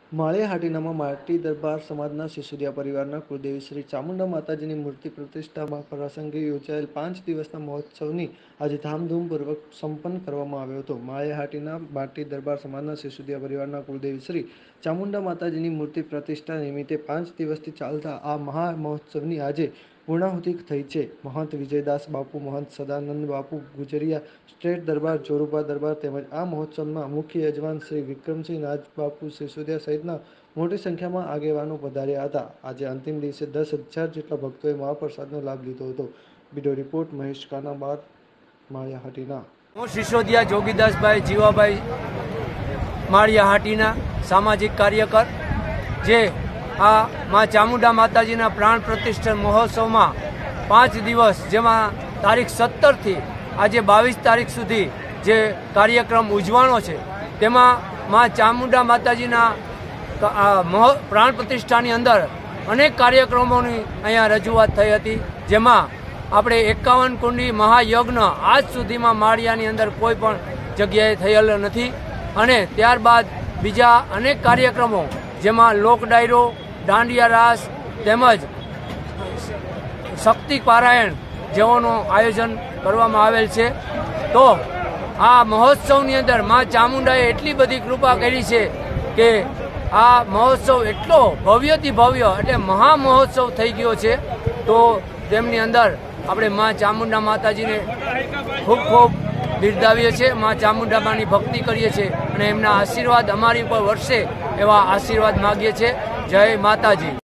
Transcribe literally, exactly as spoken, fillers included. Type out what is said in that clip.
માળિયા હાટીનામાં માટી દરબાર સમાજના સિસોદિયા પરિવારના કુળદેવી શ્રી ચામુંડા માતાજીની મૂર્તિ પ્રતિષ્ઠામાં પ્રસંગે યોજાયેલ પાંચ દિવસના મહોત્સવની આજે ધામધૂમપૂર્વક સંપન્ન કરવામાં આવ્યો હતો। માળિયા હાટીના માટી દરબાર સમાજના સિસોદિયા પરિવારના કુળદેવી શ્રી ચામુંડા માતાજીની મૂર્તિ પ્રતિષ્ઠા નિમિત્તે પાંચ દિવસથી ચાલતા આ મહા મહોત્સવની આજે પૂર્ણાહુતિ થઈ છે। મહંત વિજયદાસ બાપુ, મહંત સદાનંદ બાપુ ગુજરિયા, સ્ટેટ દરબાર, જોરુબા દરબાર તેમજ આ મહોત્સવમાં મુખ્ય યજમાન શ્રી વિક્રમસિંહ નાથ બાપુ સિસોદિયા સહિતના મોટી સંખ્યામાં આગેવાનો પધાર્યા હતા। આજે અંતિમ દિવસે દસ હજાર જેટલા ભક્તોએ મહાપ્રસાદનો લાભ લીધો હતો। Bureau report Mahesh Kanabar, Maliya Hatina. હું સિસોદિયા જોગીદાસભાઈ જીવાભાઈ માળિયા હાટીના સામાજિક કાર્યકર, જે આ મા ચામુંડા માતાજીના પ્રાણ પ્રતિષ્ઠા મહોત્સવમાં પાંચ દિવસ, જેમાં તારીખ સત્તરથી આજે બાવીસ તારીખ સુધી જે કાર્યક્રમ ઉજવાનો છે, તેમાં મા ચામુંડા માતાજીના પ્રાણ પ્રતિષ્ઠાની અંદર અનેક કાર્યક્રમોની અહીંયા રજૂઆત થઈ હતી, જેમાં આપણે એકાવન કુંડી મહાયજ્ઞ આજ સુધીમાં માળિયાની અંદર કોઈ પણ જગ્યાએ થયેલ નથી। અને ત્યારબાદ બીજા અનેક કાર્યક્રમો, જેમાં લોક ડાયરો, દાંડિયા રાસ તેમજ શક્તિ પારાયણ જેઓનું આયોજન કરવામાં આવેલ છે। તો આ મહોત્સવની અંદર મા ચામુંડાએ એટલી બધી કૃપા કરી છે કે આ મહોત્સવ એટલો ભવ્યથી ભવ્ય એટલે મહા મહોત્સવ થઈ ગયો છે। તો તેમની અંદર આપણે મા ચામુંડા માતાજીને ખૂબ ખૂબ બિરદાવીએ છીએ, મા ચામુંડામાની ભક્તિ કરીએ છીએ અને એમના આશીર્વાદ અમારી ઉપર વરસે એવા આશીર્વાદ માગીએ છીએ। જય માતાજી।